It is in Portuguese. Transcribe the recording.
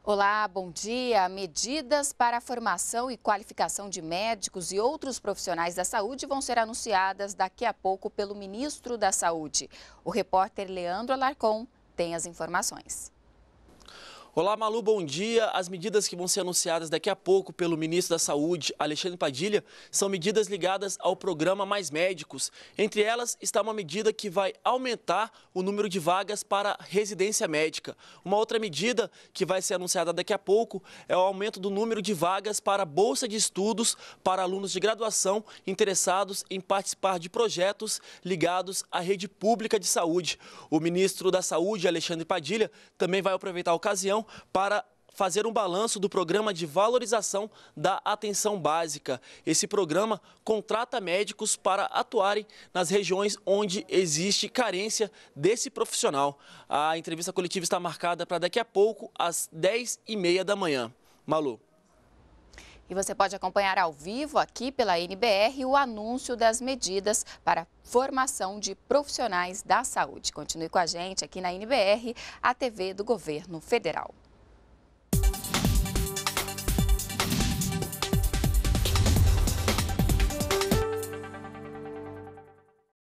Olá, bom dia. Medidas para a formação e qualificação de médicos e outros profissionais da saúde vão ser anunciadas daqui a pouco pelo ministro da Saúde. O repórter Leandro Alarcon tem as informações. Olá, Malu, bom dia. As medidas que vão ser anunciadas daqui a pouco pelo ministro da Saúde, Alexandre Padilha, são medidas ligadas ao programa Mais Médicos. Entre elas está uma medida que vai aumentar o número de vagas para residência médica. Uma outra medida que vai ser anunciada daqui a pouco é o aumento do número de vagas para bolsa de estudos para alunos de graduação interessados em participar de projetos ligados à rede pública de saúde. O ministro da Saúde, Alexandre Padilha, também vai aproveitar a ocasião para fazer um balanço do programa de valorização da atenção básica. Esse programa contrata médicos para atuarem nas regiões onde existe carência desse profissional. A entrevista coletiva está marcada para daqui a pouco, às 10h30 da manhã. Malu. E você pode acompanhar ao vivo aqui pela NBR o anúncio das medidas para formação de profissionais da saúde. Continue com a gente aqui na NBR, a TV do Governo Federal.